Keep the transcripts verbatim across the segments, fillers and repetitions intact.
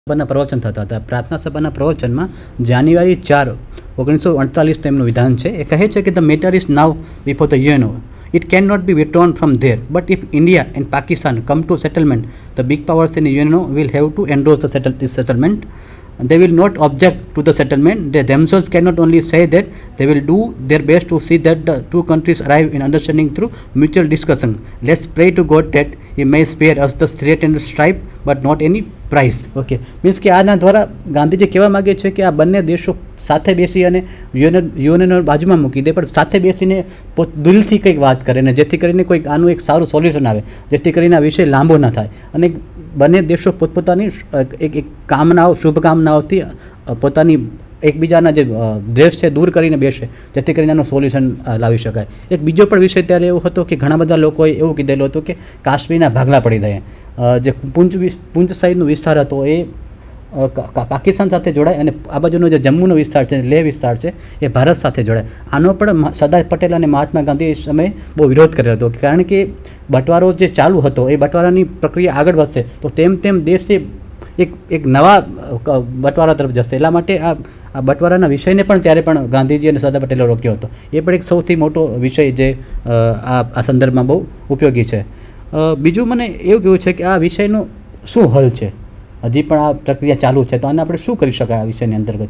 સભાના પ્રવચન થતા હતા. પ્રાર્થના સભાના પ્રવચનમાં જાન્યુઆરી ચાર ઓગણીસો અડતાલીસ તેમનું વિધાન છે. એ કહે છે કે the matter is now before the UNO. It cannot be withdrawn from there. But if India and Pakistan come to settlement, the big powers in the U N O will have to endorse the settle- this settlement. They will not object to the settlement. They themselves cannot only say that, they will do their best to see that the two countries arrive in understanding through mutual discussion. Let's pray to God that He may spare us the threat and strife, but not any price. Okay, means કે આના દ્વારા ગાંધીજી કહેવા માગે છે કે આ બંને દેશો સાથે બેસી અને યુએન યુએનઓને બાજુમાં મૂકી દે, પણ સાથે બેસીને પોત દિલથી કંઈક વાત કરે ને જેથી કરીને કોઈક આનું એક સારું સોલ્યુશન આવે, જેથી કરીને આ વિષય લાંબો ન થાય અને બંને દેશો પોતપોતાની એક એક કામનાઓ શુભકામનાઓથી પોતાની એકબીજાના જે દ્વેષ છે દૂર કરીને બેસે, જેથી કરીને આનું સોલ્યુશન લાવી શકાય. એક બીજો પણ વિષય ત્યારે એવો હતો કે ઘણા બધા લોકોએ એવું કીધેલું હતું કે કાશ્મીરના ભાગલા પડી જાય. જે પૂંચ પૂંચ સાઈડનો વિસ્તાર હતો એ પાકિસ્તાન સાથે જોડાય અને આ બાજુનો જે જમ્મુનો વિસ્તાર છે, લેહ વિસ્તાર છે, એ ભારત સાથે જોડાય. આનો પણ સરદાર પટેલ અને મહાત્મા ગાંધી એ સમયે બહુ વિરોધ કર્યો હતો, કારણ કે બંટવારો જે ચાલુ હતો એ બંટવારાની પ્રક્રિયા આગળ વધશે તો તેમ તેમ દેશે એક એક નવા બંટવારા તરફ જશે. એટલા માટે આ આ બંટવારાના વિષયને પણ ત્યારે પણ ગાંધીજી અને સરદાર પટેલે રોક્યો હતો. એ પણ એક સૌથી મોટો વિષય જે આ આ સંદર્ભમાં બહુ ઉપયોગી છે. બીજું મને એવું કહેવું છે કે આ વિષયનો શું હલ છે? હજી પણ આ પ્રક્રિયા ચાલુ છે તો આને આપણે શું કરી શકાય આ વિષયની અંતર્ગત?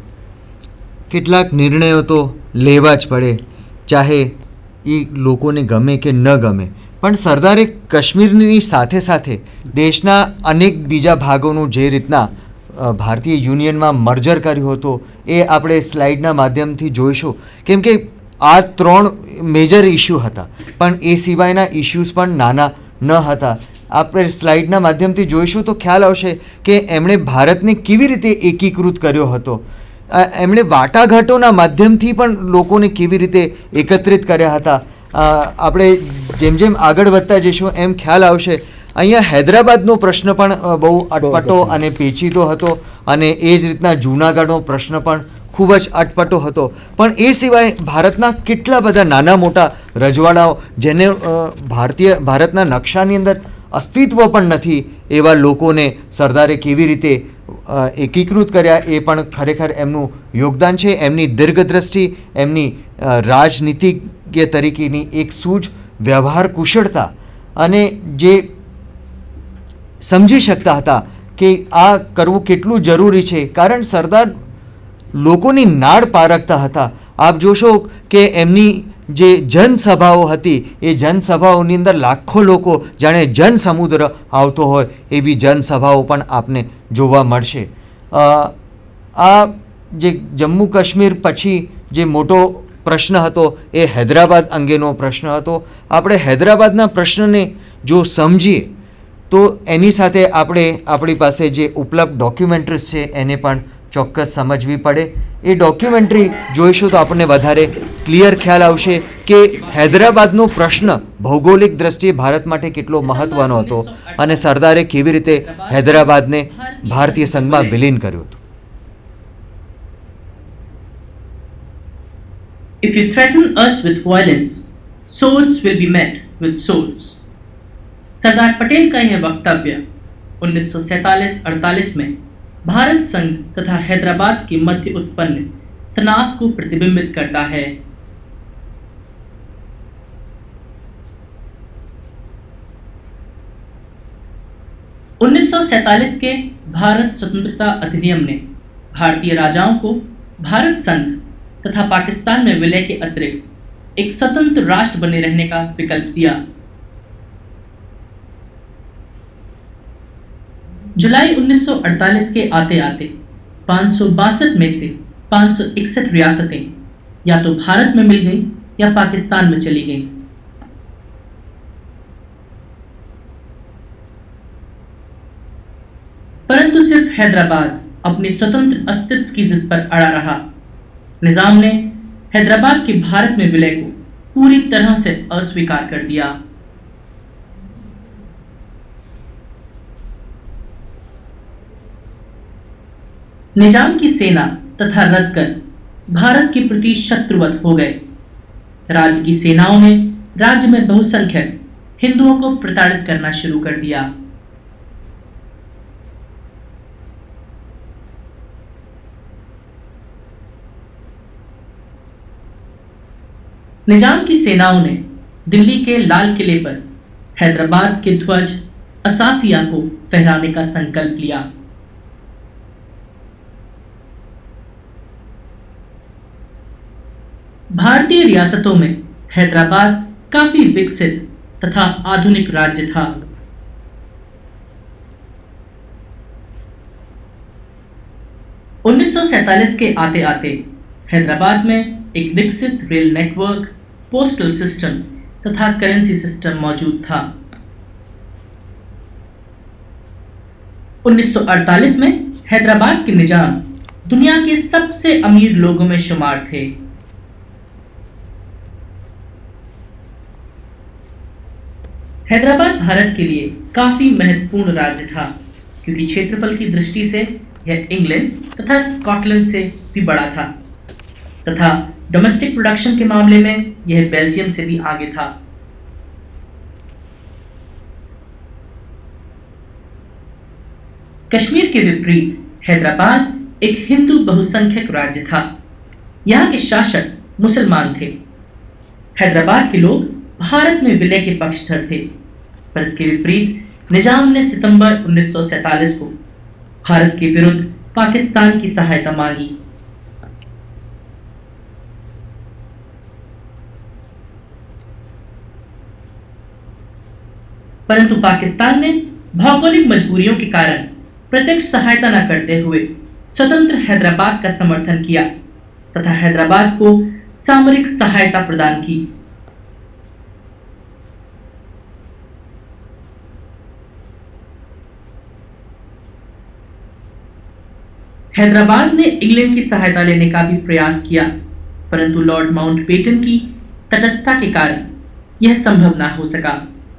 કેટલાક નિર્ણયો તો લેવા જ પડે, ચાહે એ લોકોને ગમે કે ન ગમે. પણ સરદારે કાશ્મીરની સાથે સાથે દેશના અનેક બીજા ભાગોનું જે રીતના ભારતીય યુનિયનમાં મર્જર કર્યું હતું એ આપણે સ્લાઇડના માધ્યમથી જોઈશું, કેમ કે આ ત્રણ મેજર ઇસ્યુ હતા પણ એ સિવાયના ઇસ્યુઝ પણ નાના ન હતા. આપણે સ્લાઇડના માધ્યમથી જોઈશું તો ખ્યાલ આવશે કે એમણે ભારતને કેવી રીતે એકીકૃત કર્યો હતો, એમણે વાટાઘાટોના માધ્યમથી પણ લોકોને કેવી રીતે એકત્રિત કર્યા હતા. આપણે જેમ જેમ આગળ વધતા જઈશું એમ ખ્યાલ આવશે. અહીંયા હૈદરાબાદનો પ્રશ્ન પણ બહુ અટપટો અને પેચીદો હતો અને એ જ રીતના જૂનાગઢનો પ્રશ્ન પણ ખૂબ જ અટપટો હતો. પણ એ સિવાય ભારતના કેટલા બધા નાના મોટા રજવાડાઓ જેને ભારતીય ભારતના નકશાની અંદર અસ્તિત્વ પણ નથી એવા લોકોને સરદારે કેવી રીતે એકીકૃત કર્યા એ પણ ખરેખર એમનું યોગદાન છે. એમની દીર્ઘદ્રષ્ટિ, એમની રાજનીતિજ્ઞ તરીકેની એક સૂઝ, વ્યવહાર કુશળતા અને જે સમજી શકતા હતા કે આ કરવું કેટલું જરૂરી છે, કારણ સરદાર લોકોની નાડ પારખતા હતા. આપ જોશો કે એમની જે જનસભાઓ હતી એ જનસભાઓની અંદર લાખો લોકો જાણે જનસમુદ્ર આવતો હોય એવી જનસભાઓ પણ આપને જોવા મળશે. આ જે જમ્મુ કાશ્મીર પછી જે મોટો પ્રશ્ન હતો એ હૈદરાબાદ અંગેનો પ્રશ્ન હતો. આપણે હૈદરાબાદના પ્રશ્નને જો સમજીએ તો એની સાથે આપણે આપણી પાસે જે ઉપલબ્ધ ડોક્યુમેન્ટરીઝ છે એને પણ ચોક્કસ સમજવી પડે. એ ડોક્યુમેન્ટરી જોઈશું તો આપણને વધારે ક્લિયર ખ્યાલ આવશે કે હૈદરાબાદનો પ્રશ્ન ભૌગોલિક દ્રષ્ટિએ ભારત માટે કેટલો મહત્ત્વનો હતો અને સરદારે કેવી રીતે હૈદરાબાદને ભારતીય સંઘમાં વિલીન કર્યું હતું. If you threaten us with violence, swords will be met with swords. Sardar Patel का यह वक्तव्य उन्नीस सौ सैंतालीस अड़तालीस में भारत संघ तथा हैदराबाद के मध्य उत्पन्न तनाव को प्रतिबिंबित करता है. उन्नीस सौ सैंतालीस के भारत स्वतंत्रता अधिनियम ने भारतीय राजाओं को भारत संघ तथा पाकिस्तान में विलय के अतिरिक्त एक स्वतंत्र राष्ट्र बने रहने का विकल्प दिया. जुलाई उन्नीस सौ अड़तालीस के आते आते पाँच सौ बासठ में से पाँच सौ इकसठ रियासतें या तो भारत में मिल गईं या पाकिस्तान में चली गईं. परंतु सिर्फ हैदराबाद अपने स्वतंत्र अस्तित्व की जिद पर अड़ा रहा. निजाम ने हैदराबाद के भारत में विलय को पूरी तरह से अस्वीकार कर दिया. निजाम की सेना तथा लश्कर भारत के प्रति शत्रुवत हो गए. राज्य की सेनाओं ने राज्य में बहुसंख्यक हिंदुओं को प्रताड़ित करना शुरू कर दिया. निजाम की सेनाओं ने दिल्ली के लाल किले पर हैदराबाद के ध्वज असाफिया को फहराने का संकल्प लिया। भारतीय रियासतों में हैदराबाद काफी विकसित तथा आधुनिक राज्य था। उन्नीस सौ सैंतालीस के आते आते हैदराबाद में एक विकसित रेल नेटवर्क, पोस्टल सिस्टम तथा करेंसी सिस्टम मौजूद था। उन्नीस सौ अड़तालीस में हैदराबाद के निजाम दुनिया के सबसे अमीर लोगों में शुमार थे। हैदराबाद भारत के लिए काफी महत्वपूर्ण राज्य था क्योंकि क्षेत्रफल की दृष्टि से यह इंग्लैंड तथा स्कॉटलैंड से भी बड़ा था तथा डोमेस्टिक प्रोडक्शन के मामले में यह बेल्जियम से भी आगे था। कश्मीर के विपरीत हैदराबाद एक हिंदू बहुसंख्यक राज्य था। यहाँ के शासक मुसलमान थे। हैदराबाद के लोग भारत में विलय के पक्षधर थे, पर इसके विपरीत निजाम ने सितंबर उन्नीस सौ सैंतालीस को भारत के विरुद्ध पाकिस्तान की सहायता मांगी। परंतु पाकिस्तान ने भौगोलिक मजबूरियों के कारण प्रत्यक्ष सहायता न करते हुए स्वतंत्र हैदराबाद का समर्थन किया तथा हैदराबाद को सामरिक सहायता प्रदान की। हैदराबाद ने इंग्लैंड की सहायता लेने का भी प्रयास किया, परंतु लॉर्ड माउंटबेटन की तटस्थता के कारण यह संभव न हो सका।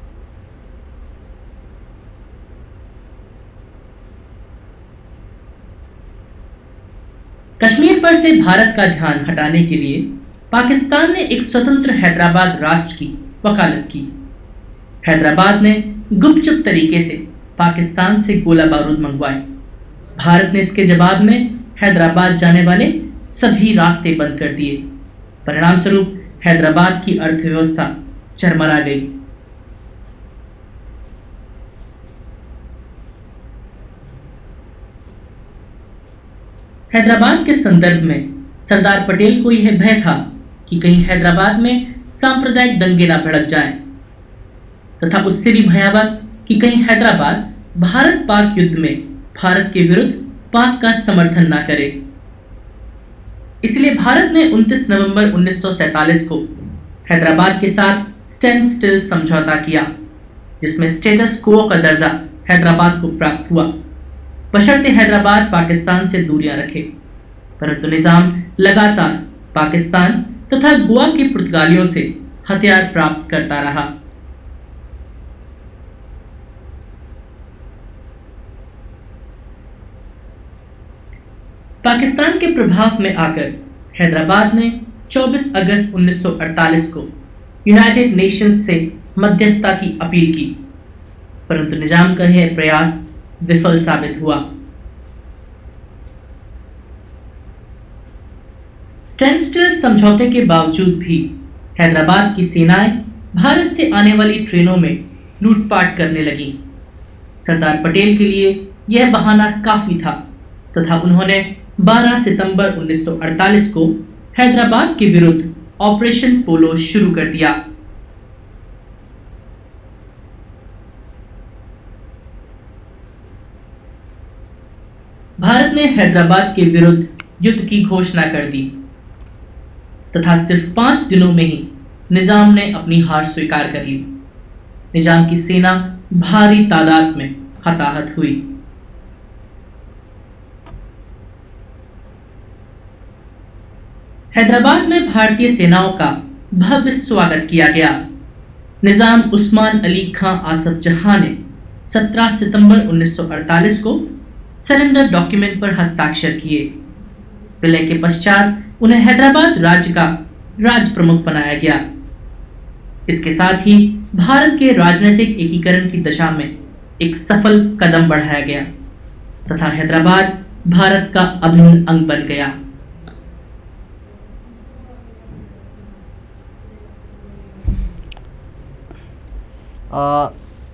कश्मीर पर से भारत का ध्यान हटाने के लिए पाकिस्तान ने एक स्वतंत्र हैदराबाद राष्ट्र की वकालत की। हैदराबाद ने गुपचुप तरीके से पाकिस्तान से गोला बारूद मंगवाए। भारत ने इसके जवाब में हैदराबाद जाने वाले सभी रास्ते बंद कर दिए। परिणाम स्वरूप हैदराबाद की अर्थव्यवस्था चरमरा गई। हैदराबाद के संदर्भ में सरदार पटेल को यह भय था कि कहीं हैदराबाद में सांप्रदायिक दंगे न भड़क जाएं, तथा उससे भी भयावह कि कहीं हैदराबाद भारत पाक युद्ध में भारत के विरुद्ध पाक का समर्थन न करे। इसलिए भारत ने उनतीस नवंबर उन्नीस सौ सैंतालीस को हैदराबाद के साथ स्टैंड स्टिल समझौता किया, जिसमें स्टेटस क्वो का दर्जा हैदराबाद को प्राप्त हुआ, बशर्ते हैदराबाद पाकिस्तान से दूरियां रखे। परंतु निजाम लगातार पाकिस्तान तथा गोवा के पुर्तगालियों से हथियार प्राप्त करता रहा। पाकिस्तान के प्रभाव में आकर हैदराबाद ने चौबीस अगस्त उन्नीस सौ अड़तालीस को यूनाइटेड नेशंस से मध्यस्थता की अपील की, परंतु निजाम का यह प्रयास विफल साबित हुआ। स्टैंड स्टिल समझौते के बावजूद भी हैदराबाद की सेनाएं भारत से आने वाली ट्रेनों में लूटपाट करने लगी। सरदार पटेल के लिए यह बहाना काफी था तथा उन्होंने बारह सितंबर उन्नीस सौ अड़तालीस को हैदराबाद के विरुद्ध ऑपरेशन पोलो शुरू कर दिया। भारत ने हैदराबाद के विरुद्ध युद्ध की घोषणा कर दी तथा सिर्फ पांच दिनों में ही निजाम ने अपनी हार स्वीकार कर ली। निजाम की सेना भारी तादाद में हताहत हुई। हैदराबाद में भारतीय सेनाओं का भव्य स्वागत किया गया। निजाम उस्मान अली खां आसफ जहां ने सत्रह सितंबर उन्नीस सौ अड़तालीस को सरेंडर डॉक्यूमेंट पर हस्ताक्षर किए। विलय के पश्चात उन्हें हैदराबाद राज्य का राज प्रमुख बनाया गया। इसके साथ ही भारत के राजनीतिक एकीकरण की दिशा में एक सफल कदम बढ़ाया गया तथा हैदराबाद भारत का अभिन्न अंग बन गया। અ,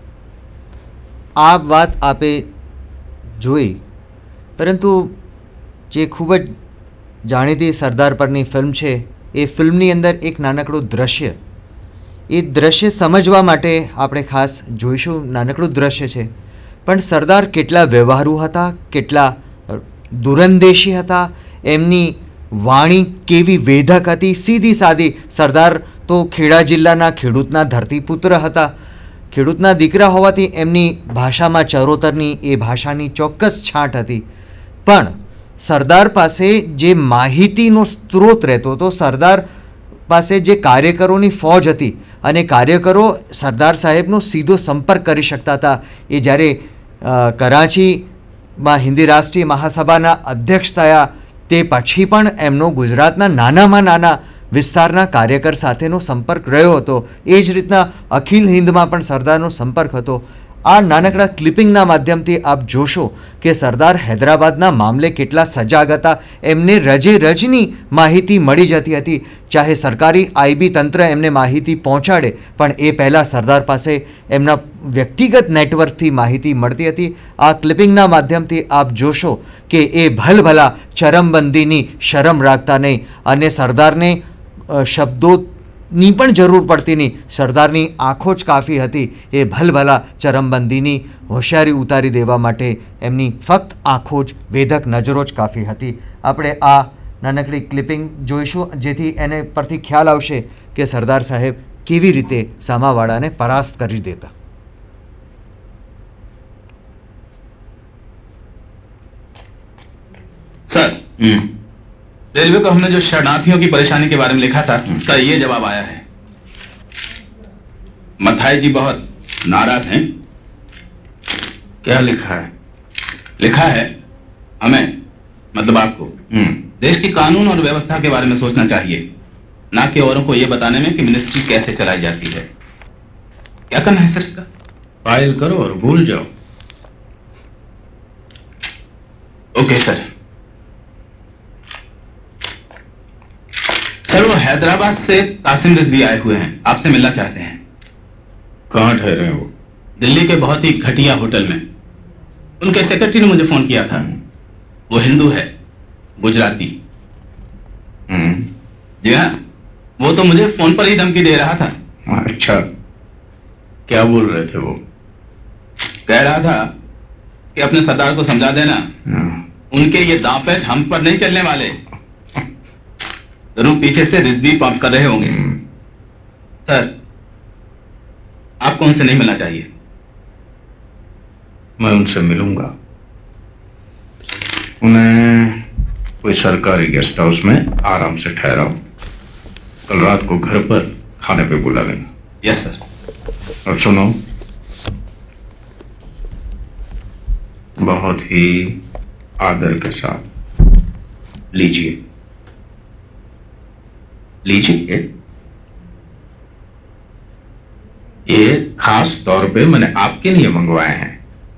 આ વાત આપે જોઈ, પરંતુ જે ખૂબ જ જાણીતી સરદાર પરની ફિલ્મ છે એ ફિલ્મની અંદર એક નાનકડું દ્રશ્ય, એ દ્રશ્ય સમજવા માટે આપણે ખાસ જોઈશું. નાનકડું દ્રશ્ય છે પણ સરદાર કેટલા વ્યવહારુ હતા, કેટલા દૂરંદેશી હતા, એમની વાણી કેવી વેધક હતી. સીધી સાદી. સરદાર તો ખેડા જિલ્લાના ખેડૂતના ધરતીપુત્ર હતા. ખેડૂતના દીકરા હોવાથી એમની ભાષામાં ચરોતરની એ ભાષાની ચોક્કસ છાંટ હતી. પણ સરદાર પાસે જે માહિતીનો સ્ત્રોત રહેતો હતો, સરદાર પાસે જે કાર્યકરોની ફોજ હતી અને કાર્યકરો સરદાર સાહેબનો સીધો સંપર્ક કરી શકતા હતા. એ જ્યારે કરાચીમાં હિન્દી રાષ્ટ્રીય મહાસભાના અધ્યક્ષ થયા તે પછી પણ એમનો ગુજરાતના નાનામાં નાના વિસ્તારના કાર્યકર સાથેનો સંપર્ક રહ્યો હતો. એ જ રીતના અખિલ હિન્દમાં પણ સરદારનો સંપર્ક હતો. આ નાનકડા ક્લિપિંગના માધ્યમથી આપ જોશો કે સરદાર હૈદરાબાદના મામલે કેટલા સજાગ હતા. એમને રજે રજની માહિતી મળી જતી હતી. ચાહે સરકારી આઈબી તંત્ર એમને માહિતી પહોંચાડે પણ એ પહેલાં સરદાર પાસે એમના વ્યક્તિગત નેટવર્કથી માહિતી મળતી હતી. આ ક્લિપિંગના માધ્યમથી આપ જોશો કે એ ભલભલા ચરમબંધીની શરમ રાખતા નહીં અને સરદારને શબ્દો ની પણ જરૂર પડતી નહીં. સરદારની આંખો જ કાફી હતી એ ભલભલા ચરમબંધીની હોશિયારી ઉતારી દેવા માટે. એમની ફક્ત આંખો જ, વેધક નજરો જ કાફી હતી. આપણે આ નાનકડી ક્લિપિંગ જોઈશું જેથી એને પરથી ખ્યાલ આવશે કે સરદાર સાહેબ કેવી રીતે સામાવાળાને પરાસ્ત કરી દેતા. सर रेलवे को हमने जो शरणार्थियों की परेशानी के बारे में लिखा था उसका ये जवाब आया है. मथाई जी बहुत नाराज हैं. क्या लिखा है? लिखा है हमें, मतलब आपको, देश की कानून और व्यवस्था के बारे में सोचना चाहिए, ना कि औरों को यह बताने में कि मिनिस्ट्री कैसे चलाई जाती है. क्या करना है सर इसका? फाइल करो और भूल जाओ. Okay sir. सर वो हैदराबाद से कासिम रिजवी आए हुए हैं, आपसे मिलना चाहते हैं. कहाँ ठहरे हैं वो? दिल्ली के बहुत ही घटिया होटल में. उनके सेक्रेटरी ने मुझे फोन किया था. वो हिंदू है, गुजराती. जी हाँ, वो तो मुझे फोन पर ही धमकी दे रहा था. अच्छा, क्या बोल रहे थे वो? कह रहा था कि अपने सरदार को समझा देना, उनके ये दांवपेच हम पर नहीं चलने वाले. जरूर पीछे से रिजवी पंप कर रहे होंगे. सर आपको उनसे नहीं मिलना चाहिए. मैं उनसे मिलूंगा. उन्हें कोई सरकारी गेस्ट हाउस में आराम से ठहराओ. कल रात को घर पर खाने पे बुला लेना. Yes sir. और सुनो, बहुत ही आदर के साथ लीजिए. लीजिए. ये खास तौर पे मैंने आपके लिए मंगवाए हैं.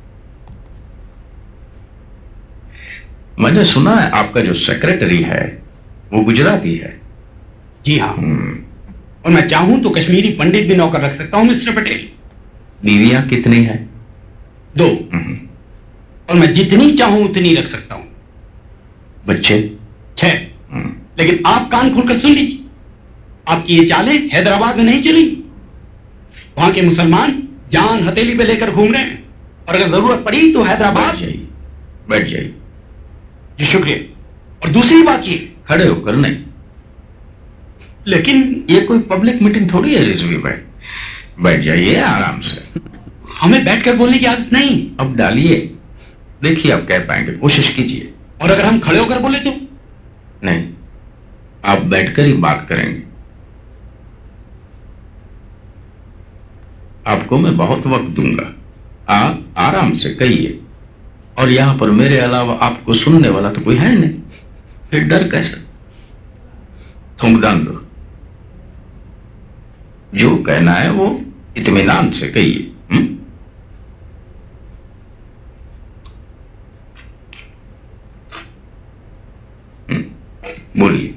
मैंने सुना है आपका जो सेक्रेटरी है वो गुजराती है. जी हाँ, और मैं चाहूं तो कश्मीरी पंडित भी नौकर रख सकता हूं मिस्टर पटेल. बीवियां कितनी हैं? दो. और मैं जितनी चाहूं उतनी रख सकता हूं. बच्चे? छह. लेकिन आप कान खोलकर सुन लीजिए, आपकी ये चालें हैदराबाद में नहीं चली. वहां के मुसलमान जान हथेली पे लेकर घूम रहे हैं, और अगर जरूरत पड़ी तो हैदराबाद. बैठ जाइए, बैठ जाइए. जी शुक्रिया. और दूसरी बात ये, खड़े होकर नहीं. लेकिन ये कोई पब्लिक मीटिंग थोड़ी है रिजवी भाई. बैठ जाइए आराम से. हमें बैठकर बोलने की आदत नहीं. अब डालिए, देखिए आप कह पाएंगे, कोशिश कीजिए. और अगर हम खड़े होकर बोले तो? नहीं, आप बैठकर ही बात करेंगे. आपको मैं बहुत वक्त दूंगा. आप आराम से कहिए. और यहां पर मेरे अलावा आपको सुनने वाला तो कोई है नहीं, फिर डर कैसे? थूंकदान दो. जो कहना है वो इत्मीनान से कहिए. बोलिए.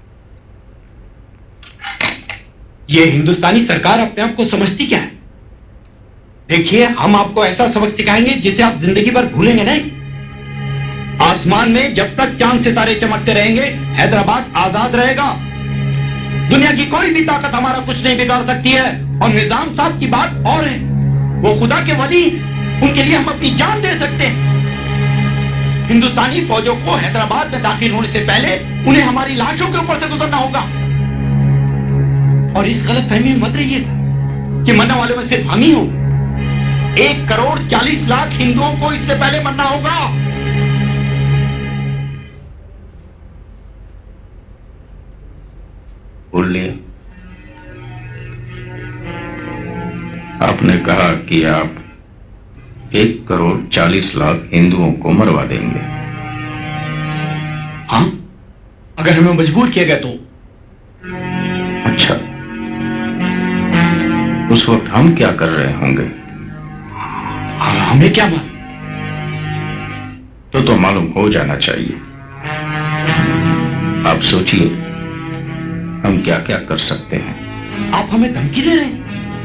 ये हिंदुस्तानी सरकार अपने आप को समझती क्या है? देखिए, हम आपको ऐसा सबक सिखाएंगे जिसे आप जिंदगी भर भूलेंगे नहीं। आसमान में जब तक चांद सितारे चमकते रहेंगे, हैदराबाद आजाद रहेगा। दुनिया की कोई भी ताकत हमारा कुछ नहीं बिगाड़ सकती है। और निजाम साहब की बात और है, वो खुदा के वली, उनके लिए हम अपनी जान दे सकते हैं। हिंदुस्तानी फौजों को हैदराबाद में दाखिल होने से पहले उन्हें हमारी लाशों के ऊपर से गुजरना होगा। और इस गलत फहमी में मत रहिएगा कि मरने वालों में सिर्फ हम ही हो। एक करोड़ चालीस लाख हिंदुओं को इससे पहले मरना होगा। बोल लिया। आपने कहा कि आप एक करोड़ चालीस लाख हिंदुओं को मरवा देंगे। हाँ, अगर हमें मजबूर किया गया तो। अच्छा, उस वक्त हम क्या कर रहे होंगे? हाँ, हमें क्या मालूम? तो तो मालूम हो जाना चाहिए। आप सोचिए, हम क्या क्या कर सकते हैं। आप हमें धमकी दे रहे हैं?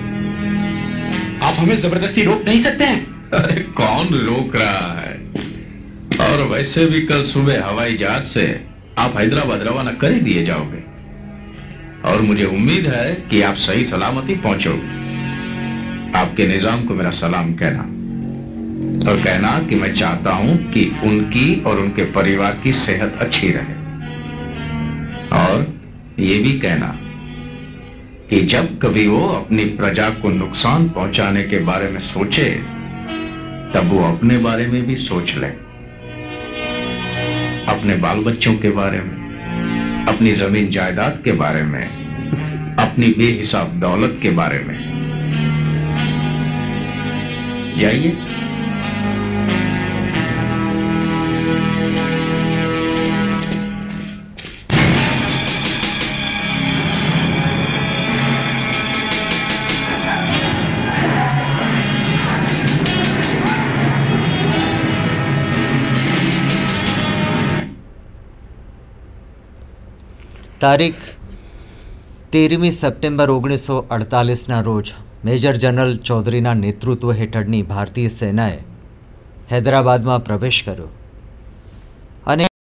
आप हमें जबरदस्ती रोक नहीं सकते हैं। अरे कौन रोक रहा है? और वैसे भी कल सुबह हवाई जहाज से आप हैदराबाद रवाना कर ही दिए जाओगे। और मुझे उम्मीद है कि आप सही सलामती पहुंचोगे। आपके निजाम को मेरा सलाम कहना, और कहना कि मैं चाहता हूं कि उनकी और उनके परिवार की सेहत अच्छी रहे। और ये भी कहना कि जब कभी वो अपनी प्रजा को नुकसान पहुंचाने के बारे में सोचे, तब वो अपने बारे में भी सोच ले। अपने बाल बच्चों के बारे में, अपनी जमीन जायदाद के बारे में, अपनी बेहिसाब दौलत के बारे में। जाइए। તારીખ તેરમી સપ્ટેમ્બર ઓગણીસો અડતાલીસના રોજ મેજર જનરલ ચૌધરીના નેતૃત્વ હેઠળની ભારતીય સેનાએ હૈદરાબાદમાં પ્રવેશ કર્યો